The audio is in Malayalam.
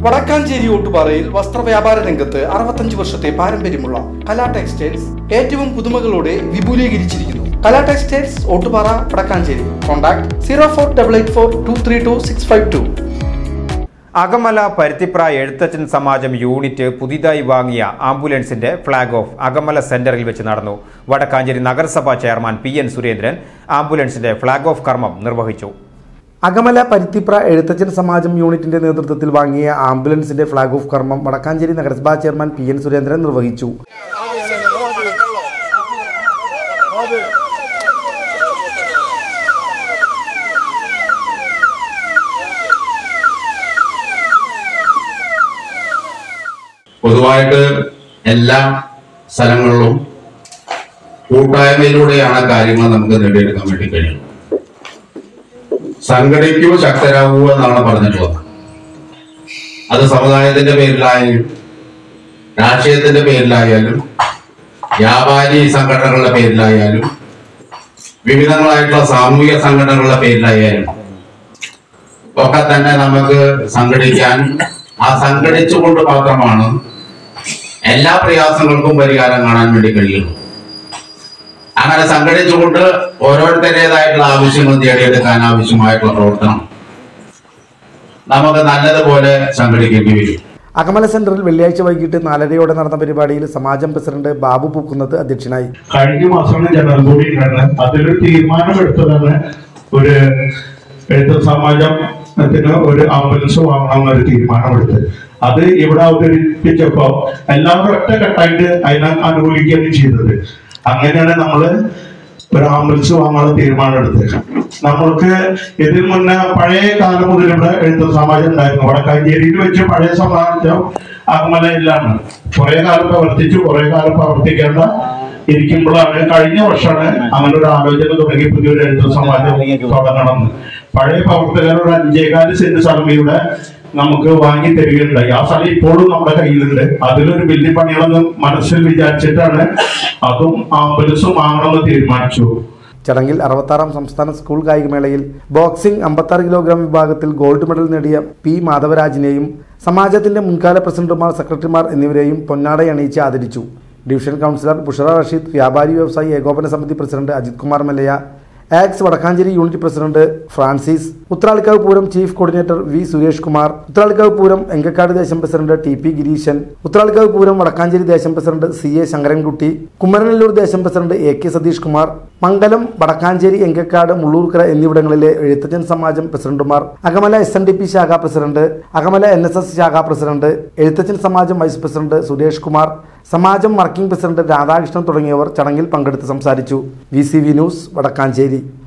വടക്കാഞ്ചേരി ഓട്ടുപാറയിൽ വസ്ത്രവ്യാപാര രംഗത്ത് 65 വർഷത്തെ പാരമ്പര്യമുള്ള കലാ ടെക്സ്റ്റൈൽസ് ഏറ്റവും പുതുമകളോടെ വിപുലീകരിച്ചിരിക്കുന്നു. Kala textiles Ottupara Wadakkanchery. Contact 04884232 Akamala Paruthipra Ezhuthachan Samajam unit പുതിയതായി വാങ്ങിയ ആംബുലൻസിന്റെ ഫ്ളാഗ് ഓഫ് അകമല സെന്ററിൽ വെച്ച് നടന്നു. വടക്കാഞ്ചേരി നഗരസഭാ ചെയർമാൻ PN സുരേന്ദ്രൻ ആംബുലൻസിന്റെ ഫ്ളാഗ് ഓഫ് കർമ്മം നിർവഹിച്ചു. അകമല പരുത്തിപ്ര എഴുത്തച്ഛൻ സമാജം യൂണിറ്റിന്റെ നേതൃത്വത്തിൽ വാങ്ങിയ ആംബുലൻസിന്റെ ഫ്ളാഗ് ഓഫ് കർമ്മം വടക്കാഞ്ചേരി നഗരസഭാ ചെയർമാൻ PN സുരേന്ദ്രൻ നിർവഹിച്ചു. പൊതുവായിട്ട് എല്ലാ സ്ഥലങ്ങളിലും കൂട്ടായ്മയിലൂടെയാണ് കാര്യങ്ങൾ നമുക്ക് നേടിയെടുക്കാൻ വേണ്ടി കഴിയുന്നത്. സംഘടിക്കൂ ശക്തരാകൂ എന്നാണ് പറഞ്ഞിട്ടുള്ളത്. അത് സമുദായത്തിന്റെ പേരിലായാലും രാഷ്ട്രീയത്തിന്റെ പേരിലായാലും വ്യാപാരി സംഘടനകളുടെ പേരിലായാലും വിവിധങ്ങളായിട്ടുള്ള സാമൂഹിക സംഘടനകളുടെ പേരിലായാലും ഒക്കെ തന്നെ നമുക്ക് സംഘടിക്കാൻ ആ സംഘടിച്ചുകൊണ്ട് മാത്രമാണ് എല്ലാ പ്രയാസങ്ങൾക്കും പരിഹാരം കാണാൻ വേണ്ടി കഴിയുള്ളൂ. അങ്ങനെ സംഘടിച്ചുകൊണ്ട് ഓരോരുത്തരുടേതായിട്ടുള്ള ആവശ്യങ്ങൾ നേടിയെടുക്കാൻ ആവശ്യമായിട്ടുള്ള പ്രവർത്തനം നമുക്ക് നല്ലതുപോലെ സംഘടിക്കേണ്ടി വരും. അകമല സെന്ററിൽ വെള്ളിയാഴ്ച വൈകിട്ട് 4:30 നടന്ന പരിപാടിയിൽ സമാജം പ്രസിഡന്റ് ബാബു പൂക്കുന്നത്ത് അധ്യക്ഷനായി. കഴിഞ്ഞ മാസമാണ് ജനറൽ ബോഡി ഉണ്ടായിരുന്നത്. അതിലൊരു തീരുമാനമെടുത്തതാണ് ഒരു എഴുത്തച്ഛൻ സമാജത്തിന് ഒരു ആംബുലൻസ് വാങ്ങണമെന്നൊരു തീരുമാനമെടുത്തത്. അത് ഇവിടെ അവതരിപ്പിച്ചപ്പോ എല്ലാവരും ഒറ്റക്കെട്ടായിട്ട് അതിനെ അനുകൂലിക്കുകയാണ് ചെയ്തത്. അങ്ങനെയാണ് നമ്മള് ഒരു ആംബുലൻസ് വാങ്ങാനുള്ള തീരുമാനം എടുത്തത്. നമ്മൾക്ക് ഇതിന് മുന്നേ പഴയ കാലം മുതൽ ഇവിടെ എഴുത്തച്ഛൻ സമാജം ഉണ്ടായിരുന്നു. വടക്കാഞ്ചേരിയിൽ വെച്ച് പഴയ സമാജം അകമലയിലാണ് കുറെ കാലം പ്രവർത്തിച്ചു. കുറെ കാലം പ്രവർത്തിക്കേണ്ട ഇരിക്കുമ്പോഴാണ് കഴിഞ്ഞ വർഷമാണ് അങ്ങനെ ഒരു ആലോചന തുടങ്ങി പുതിയൊരു എഴുത്തച്ഛൻ സമാജം തുടങ്ങണമെന്ന്. പഴയ പ്രവർത്തകർ ഒരു 5.25 സെന്റ് സ്ഥലം ഇവിടെ നമുക്ക് വാങ്ങി തരികയുണ്ടായി. ആ സ്ഥലം ഇപ്പോഴും നമ്മുടെ കയ്യിലുണ്ട്. അതിലൊരു വലിയ പണികളെന്ന് മനസ്സിൽ വിചാരിച്ചിട്ടാണ് അതും ആംബുലൻസും വാങ്ങണമെന്ന് തീരുമാനിച്ചു. ചടങ്ങിൽ 66ാം സംസ്ഥാന സ്കൂൾ കായികമേളയിൽ ബോക്സിംഗ് 56 കിലോഗ്രാം വിഭാഗത്തിൽ ഗോൾഡ് മെഡൽ നേടിയ P മാധവരാജിനെയും സമാജത്തിന്റെ മുൻകാല പ്രസിഡന്റുമാർ, സെക്രട്ടറിമാർ എന്നിവരെയും പൊന്നാടയണിയിച്ച് ആദരിച്ചു. ഡിവിഷൻ കൗൺസിലർ ബുഷറ റഷീദ്, വ്യാപാരി വ്യവസായി ഏകോപന സമിതി പ്രസിഡന്റ് അജിത് കുമാർ മല്ലയ, ആക്സ് Wadakkanchery unit president Francis, Uthralikkavu pooram chief coordinator V Suresh Kumar, Uthralikkavu pooram Engakkad ദേശം പ്രസിഡന്റ് TP ഗിരീശൻ, ഉത്രാളിക്കാവ് പൂരം വടക്കാഞ്ചേരി ദേശം പ്രസിഡന്റ് CA ശങ്കരൻകുട്ടി, കുമ്മരനെല്ലൂർ ദേശം പ്രസിഡന്റ് AK സതീഷ് കുമാർ, മംഗലം, വടക്കാഞ്ചേരി, എങ്കക്കാട്, മുള്ളൂർക്കര എന്നിവിടങ്ങളിലെ എഴുത്തച്ഛൻ സമാജം പ്രസിഡന്റുമാർ, അകമല SNDP ശാഖാ പ്രസിഡന്റ്, അകമല NSS ശാഖാ president, Ezhuthachan Samajam vice president Suresh Kumar, Samajam working president Radhakrishnan തുടങ്ങിയവർ ചടങ്ങിൽ പങ്കെടുത്ത് സംസാരിച്ചു. VCV news Vadakkanchery.